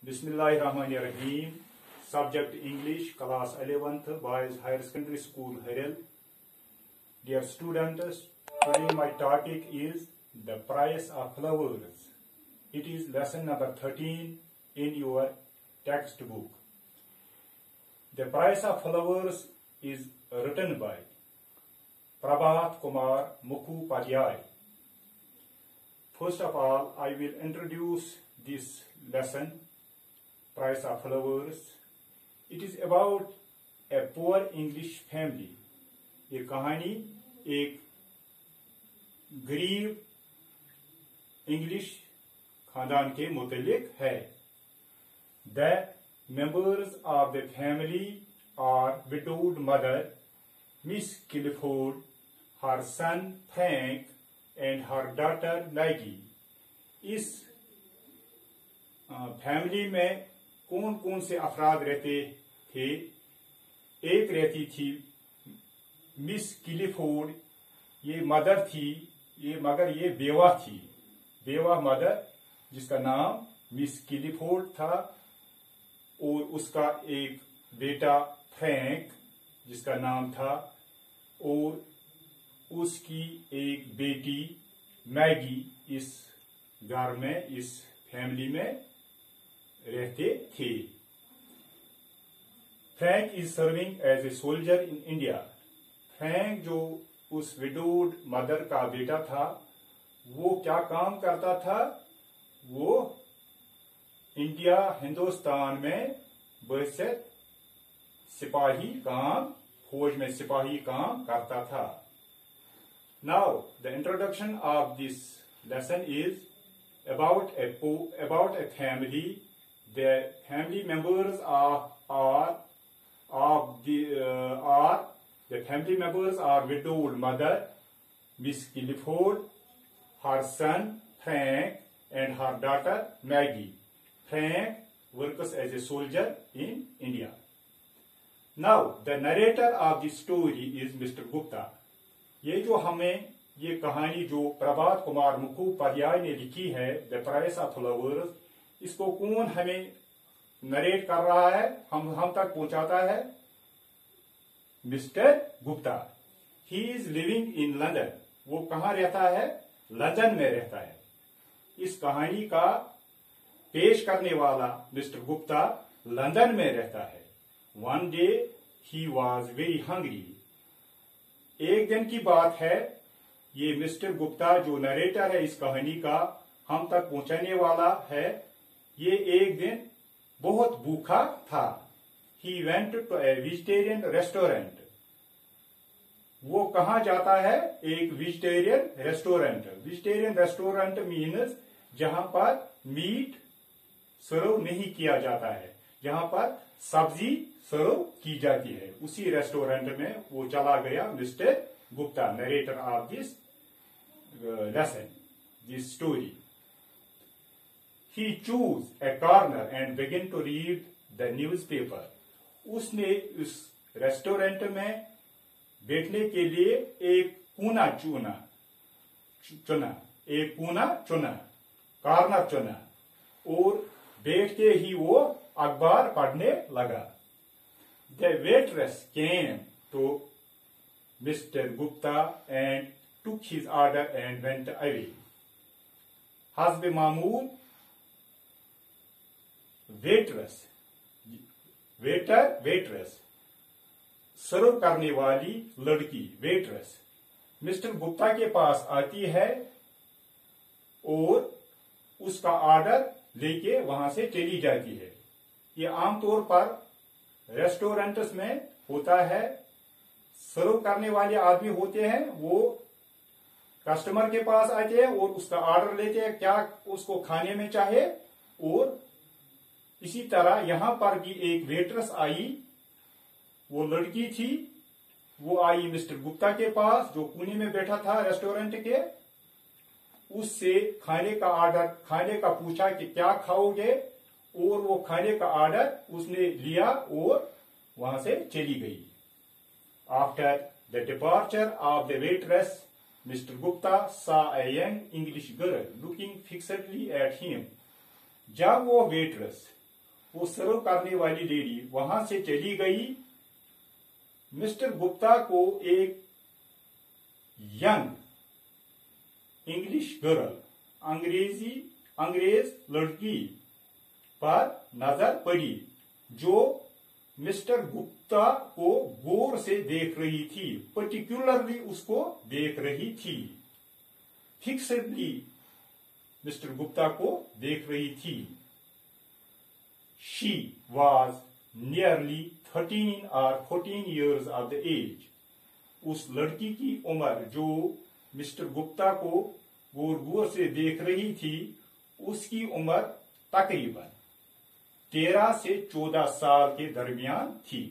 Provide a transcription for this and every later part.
Bismillahirrahmanirrahim. Subject English, class 11th, Boys Higher Secondary School, Harel. Dear students, today my topic is the price of flowers. It is lesson number 13 in your textbook. The price of flowers is written by Prabhat Kumar Mukhopadhyay. First of all, I will introduce this lesson, Price of Flowers. It is about a poor English family. ये कहानी एक गरीब English खानदान के मुतालिक है. The members of the family are widowed mother, Miss Clifford, her son Frank, and her daughter Maggie. इस family में कौन कौन से अफराद रहते थे? एक रहती थी मिस क्लिफोर्ड. ये मदर थी, मगर ये बेवा थी, बेवा मदर, जिसका नाम मिस क्लिफोर्ड था, और उसका एक बेटा फ्रैंक जिसका नाम था, और उसकी एक बेटी मैगी इस घर में, इस फैमिली में रहते थे. Frank is serving as a soldier in India. Frank जो उस विडोड मदर का बेटा था, वो क्या काम करता था? वो इंडिया, हिंदुस्तान में बहसत सिपाही काम, फौज में सिपाही काम करता था. Now the introduction of this lesson is about a family. The family members are the family members are widowed mother, Miss Clifford, her son Frank, and her daughter Maggie. Frank works as a soldier in India. Now the narrator of the story is Mr. Gupta. ये जो हमें ये कहानी जो प्रभात कुमार मुखोपाध्याय ने लिखी है, the price of flowers, इसको कौन हमें नरेट कर रहा है, हम तक पहुंचाता है? Mister Gupta. He is living in London. वो कहाँ रहता है? लंदन में रहता है. इस कहानी का पेश करने वाला मिस्टर गुप्ता लंदन में रहता है. One day he was very hungry. एक दिन की बात है, ये मिस्टर गुप्ता जो नरेटर है इस कहानी का, हम तक पहुंचाने वाला है, ये एक दिन बहुत भूखा था. He went to a vegetarian restaurant. वो कहाँ जाता है? एक vegetarian restaurant. Vegetarian restaurant means जहां पर मीट सर्व नहीं किया जाता है, जहां पर सब्जी सर्व की जाती है. उसी रेस्टोरेंट में वो चला गया mister Gupta, narrator of this lesson, this story. He chose a corner and began to read the newspaper. उसने उस रेस्टोरेंट में बैठने के लिए एक कोना चुना, एक कोना चुना, कॉर्नर चुना, और बैठ के ही वो अखबार पढ़ने लगा. The waitress came to Mr. Gupta and took his order and went away. हस्ब मामूल वेट्रेस, सर्व करने वाली लड़की, वेट्रेस, मिस्टर गुप्ता के पास आती है और उसका ऑर्डर लेके वहां से चली जाती है. ये आमतौर पर रेस्टोरेंट्स में होता है. सर्व करने वाले आदमी होते हैं, वो कस्टमर के पास आते हैं और उसका ऑर्डर लेते हैं, क्या उसको खाने में चाहे. और इसी तरह यहां पर भी एक वेट्रेस आई, वो लड़की थी, वो आई मिस्टर गुप्ता के पास जो कोने में बैठा था रेस्टोरेंट के. उससे खाने का ऑर्डर, खाने का पूछा कि क्या खाओगे, और वो खाने का ऑर्डर उसने लिया और वहां से चली गई. After the departure of the waitress, Mr. Gupta saw a young English girl looking fixedly at him. जब वो वेट्रेस वो सर्व करने वाली लेडी वहां से चली गई। मिस्टर गुप्ता को एक यंग इंग्लिश गर्ल, अंग्रेज लड़की पर नजर पड़ी, जो मिस्टर गुप्ता को गौर से देख रही थी, पर्टिकुलरली उसको देख रही थी, फिक्सडली मिस्टर गुप्ता को देख रही थी। She was nearly 13 or 14 years of the age. उस लड़की की उम्र जो मिस्टर गुप्ता को गौर से देख रही थी, उसकी उम्र तकरीबन 13 से 14 साल के दरमियान थी।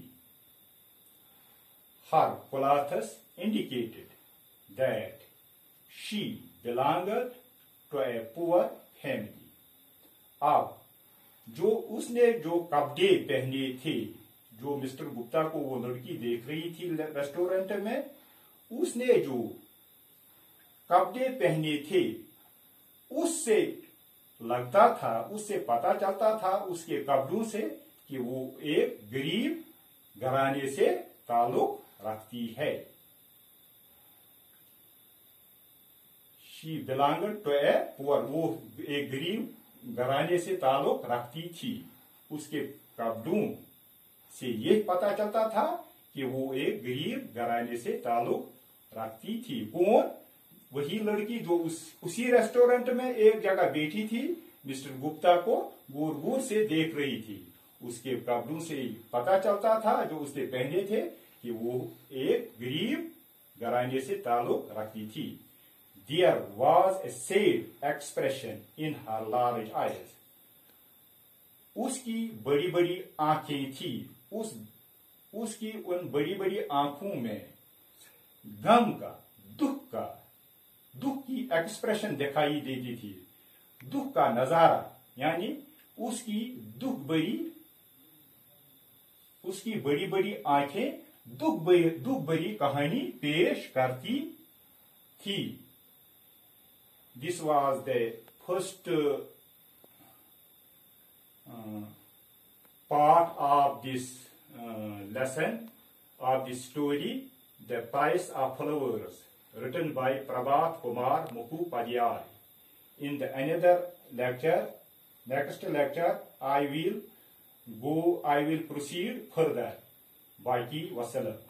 Her clothes indicated that she belonged to a poor family. अब जो उसने जो कपड़े पहने थे, जो मिस्टर गुप्ता को वो लड़की देख रही थी रेस्टोरेंट में, उसने जो कपड़े पहने थे उससे लगता था, उससे पता चलता था उसके कपड़ों से कि वो एक गरीब घराने से ताल्लुक रखती है। She belonged to a poor, वो एक गरीब घराने से ताल्लुक रखती थी। उसके कपड़ों से ये पता चलता था कि वो एक गरीब घराने से ताल्लुक रखती थी। कौन? वही लड़की जो उसी रेस्टोरेंट में एक जगह बैठी थी, मिस्टर गुप्ता को गौर से देख रही थी। उसके कपड़ों से पता चलता था, जो उसने पहने थे, कि वो एक गरीब घराने से ताल्लुक रखती थी। There was a sad expression in her large eyes. उसकी बड़ी बड़ी आंखें थी। उसकी उन बड़ी बड़ी आंखों में गम का, दुख की एक्सप्रेशन दिखाई देती थी। दुख का नजारा, यानी उसकी बड़ी बड़ी आंखें दुख भरी कहानी पेश करती थी। This was the first part of this lesson, of this story, The Price of Flowers, written by Prabhat Kumar Mukhopadhyay. In the next lecture, I will proceed further. Baki Wassalam.